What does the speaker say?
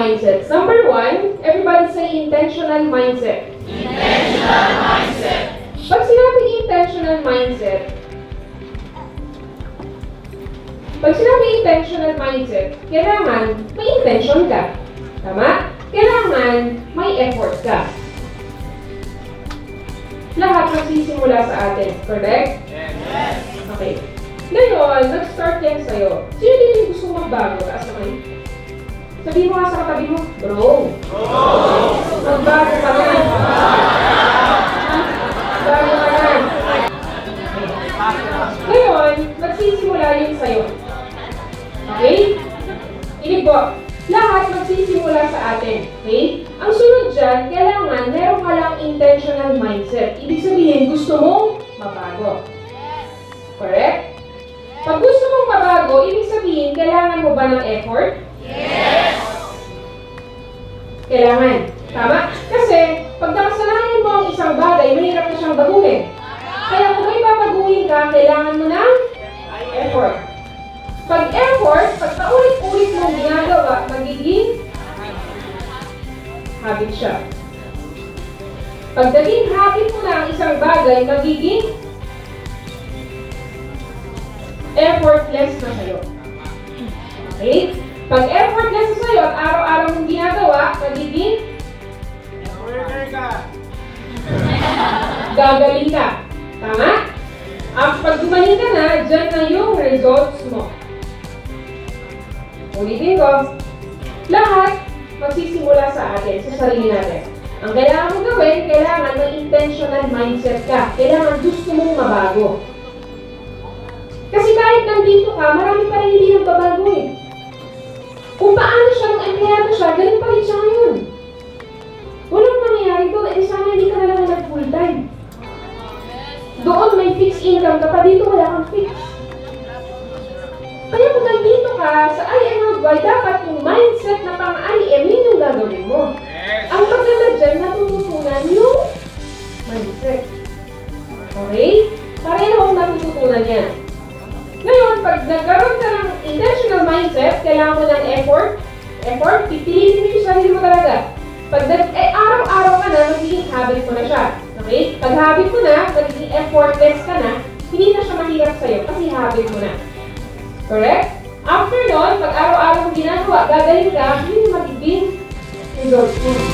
mindsets. Number one, everybody say intentional mindset. Intentional mindset. Pag sinabing intentional mindset, kailangan may intention ka. Tama? Kailangan may effort ka. Lahat magsisimula sa atin. Correct? Yes. Okay. Ngayon, nag-start yan sa'yo. Sino din yung gusto magbago? Taas naman. Sabihin mo nga sa katabi mo, bro. Magbago ka na. Bago ka na. Ngayon, magsisimula yun sa'yo. Okay? Inig po, lahat magsisimula sa atin. Okay? Ang sunod dyan, kailangan meron ka lang intentional mindset. Ibig sabihin, gusto mong mabago. Correct? Pag gusto mong mabago, ibig sabihin, kailangan mo ba ng effort? Yes! Kailangan. Tama? Kasi, pag nakasanayan mo ang isang bagay, mahirap na siyang baguhin. Kaya kung may babaguhin ka, kailangan mo ng effort. Pag effort, pag paulit-ulit mong ginagawa, magiging habit siya. Pag naging habit mo na ang isang bagay, magiging effortless na sa'yo. Okay? Pag effortless na sa'yo at araw-araw mong ginagawa, magiging gagaling ka. Tama? Pag gumaling ka na, dyan na yung results mo. Ulitin ko, lahat magsisimula sa atin, sa sarili natin. Ang kailangan mong gawin, kailangan may intentional mindset ka. Kailangan gusto mong mabago. Kasi kahit nandito ka, marami pa rin hindi nagbabago eh. Kung paano siya ng empleyado siya, ganun pa rin siya ngayon. Walang nangyayari doon, eh sana hindi ka na lang nag-full time. Doon may fixed income ka pa, dito wala kang fix. Kaya kung nandito ka sa IMY, dapat yung mindset na pang-IM, yun yung gagawin mo. Ang maganda dyan, natututunan yung mindset. Okay? Pareho akong natututunan yan. Ngayon, pag nagkaroon ka ng intentional mindset, kailangan mo ng effort, pipiliin mo yung sarili mo talaga. Pag araw-araw ka na, magiging habit mo na siya. Okay? Pag habit mo na, magiging effortless ka na, hindi na siya mahirap sa'yo kasi habit mo na. Correct? After nun, pag araw-araw mo ginagawa, gagaling ka, yun yung magiging results mo.